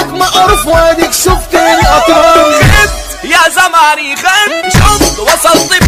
اسمك معروف واديك شفتني اطرام. يا زماني خد شفت وصلت